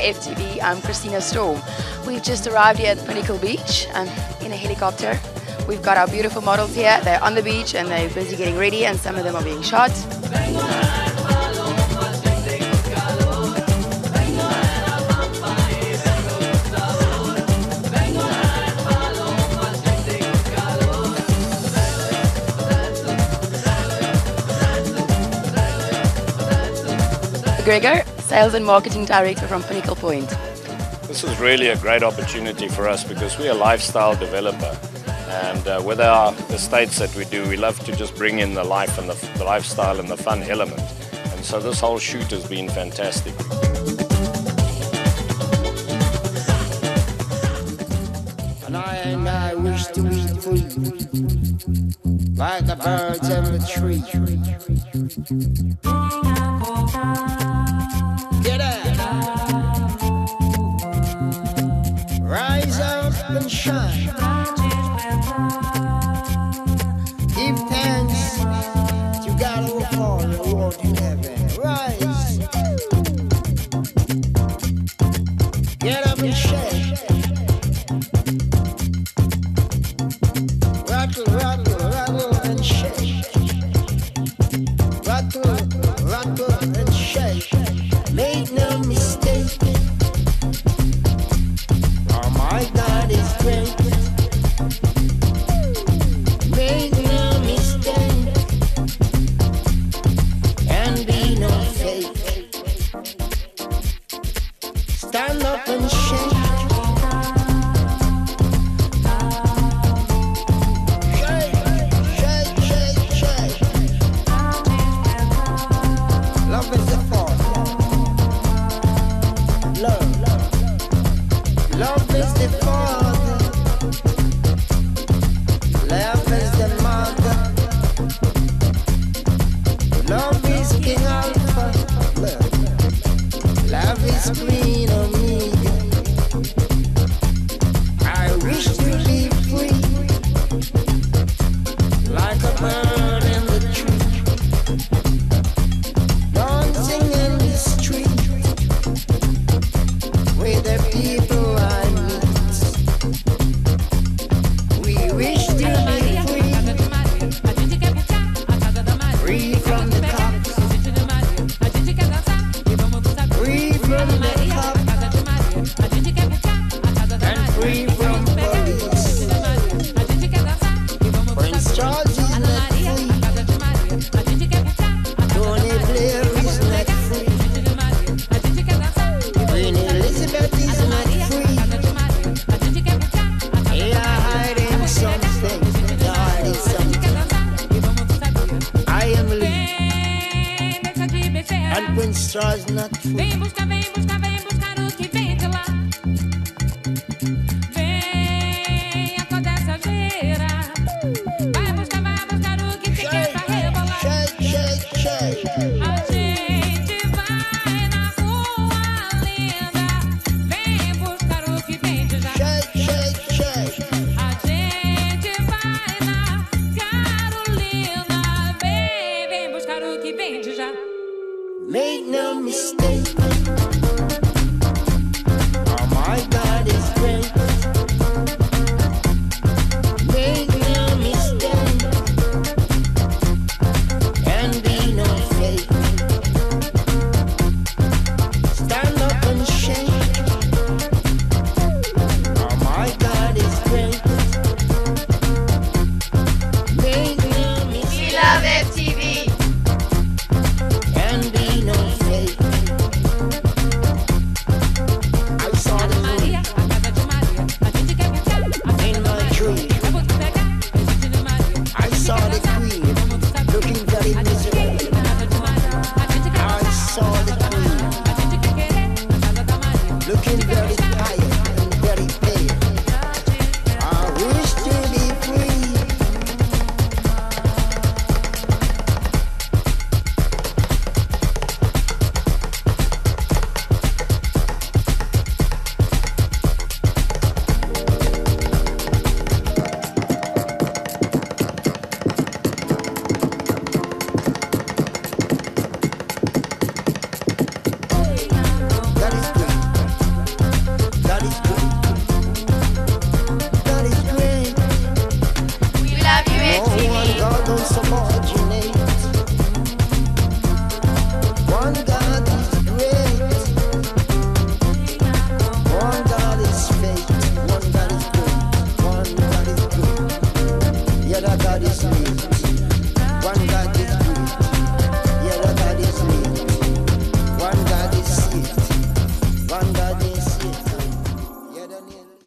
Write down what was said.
FTV. I'm Christina Storm. We've just arrived here at Pinnacle Beach in a helicopter. We've got our beautiful models here. They're on the beach and they're busy getting ready, and some of them are being shot. Gregor, Sales and Marketing Director from Pinnacle Point. This is really a great opportunity for us because we're a lifestyle developer, and with our estates that we do, we love to just bring in the life and the lifestyle and the fun element, and so this whole shoot has been fantastic. And I wish to be free, like the birds in the tree. Get up, rise up and shine. Give thanks to God who called you walk in heaven. Rise, get up and shake. Rattle, rattle, rattle and shake. Rattle, rattle and shake. Make no mistake. Oh, my God is great. Make no mistake. And be no fake. Stand up and shake. Love is the father. Love is the father. Love is the mother. Love is King Alpha. Love is Queen Omega. I wish to be free, like a bird in the tree. Dancing in the street with the people I meet. everybody sleep.